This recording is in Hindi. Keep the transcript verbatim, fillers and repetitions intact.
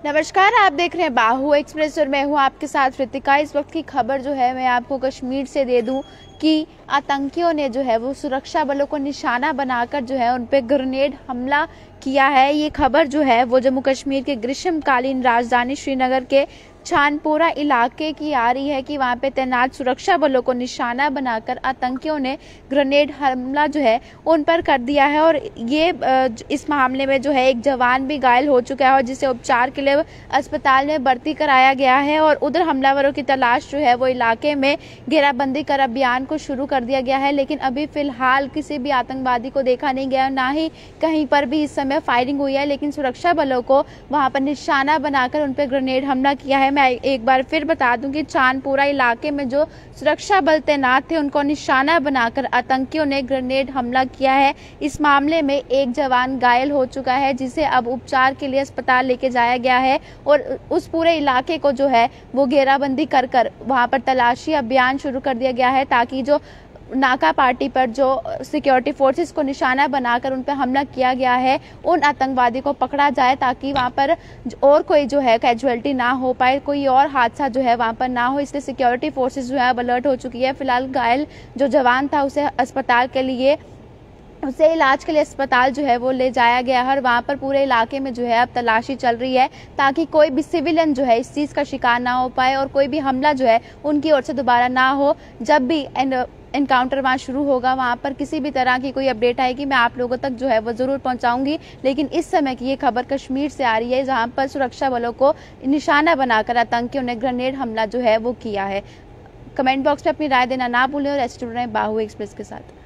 नमस्कार, आप देख रहे हैं बाहु एक्सप्रेस और मैं हूं आपके साथ रितिका। इस वक्त की खबर जो है मैं आपको कश्मीर से दे दूं कि आतंकियों ने जो है वो सुरक्षा बलों को निशाना बनाकर जो है उन पे ग्रेनेड हमला किया है। ये खबर जो है वो जम्मू कश्मीर के ग्रीष्मकालीन राजधानी श्रीनगर के छानपोरा इलाके की आ रही है कि वहां पे तैनात सुरक्षा बलों को निशाना बनाकर आतंकियों ने ग्रेनेड हमला जो है उन पर कर दिया है। और ये इस मामले में जो है एक जवान भी घायल हो चुका है और जिसे उपचार के लिए अस्पताल में भर्ती कराया गया है। और उधर हमलावरों की तलाश जो है वो इलाके में घेराबंदी कर अभियान को शुरू कर दिया गया है, लेकिन अभी फिलहाल किसी भी आतंकवादी को देखा नहीं गया, ना ही कहीं पर भी इस समय फायरिंग हुई है। लेकिन सुरक्षा बलों को वहां पर निशाना बनाकर उन पर ग्रेनेड हमला किया है। मैं एक बार फिर बता दूं कि छानपोरा इलाके में जो सुरक्षा बल तैनात थे उनको निशाना बनाकर आतंकियों ने ग्रेनेड हमला किया है। इस मामले में एक जवान घायल हो चुका है जिसे अब उपचार के लिए अस्पताल लेके जाया गया है। और उस पूरे इलाके को जो है वो घेराबंदी कर कर वहां पर तलाशी अभियान शुरू कर दिया गया है ताकि जो नाका पार्टी पर जो सिक्योरिटी फोर्सेस को निशाना बनाकर उन पर हमला किया गया है उन आतंकवादी को पकड़ा जाए, ताकि वहां पर और कोई जो है कैजुअलिटी ना हो पाए, कोई और हादसा जो है वहां पर ना हो। इसलिए सिक्योरिटी फोर्सेस जो है अलर्ट हो चुकी है। फिलहाल घायल जो जवान था उसे अस्पताल के लिए उसे इलाज के लिए अस्पताल जो है वो ले जाया गया है। और वहाँ पर पूरे इलाके में जो है अब तलाशी चल रही है ताकि कोई भी सिविलियन जो है इस चीज़ का शिकार ना हो पाए और कोई भी हमला जो है उनकी ओर से दोबारा ना हो। जब भी एनकाउंटर वहाँ शुरू होगा वहाँ पर किसी भी तरह की कोई अपडेट आएगी मैं आप लोगों तक जो है वो ज़रूर पहुँचाऊंगी। लेकिन इस समय की ये खबर कश्मीर से आ रही है जहाँ पर सुरक्षा बलों को निशाना बनाकर आतंकियों ने ग्रेनेड हमला जो है वो किया है। कमेंट बॉक्स में अपनी राय देना ना भूलें और ऐसे जुड़ रहे हैं बाहु एक्सप्रेस के साथ।